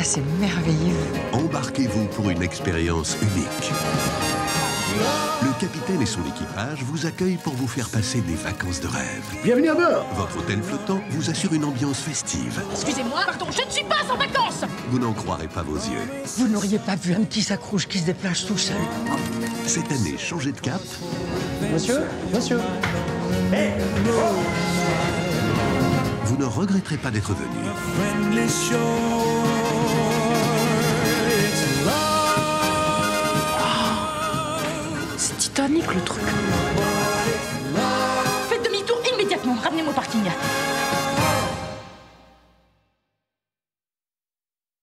c'est merveilleux. Embarquez-vous pour une expérience unique. Le capitaine et son équipage vous accueillent pour vous faire passer des vacances de rêve. Bienvenue à bord. Votre hôtel flottant vous assure une ambiance festive. Excusez-moi, pardon, je ne suis pas en vacances. Vous n'en croirez pas vos yeux. Vous n'auriez pas vu un petit sacrouche qui se déplace tout seul? Cette année, changez de cap. Monsieur. Hé, Vous ne regretterez pas d'être venu. C'est Titanic le truc.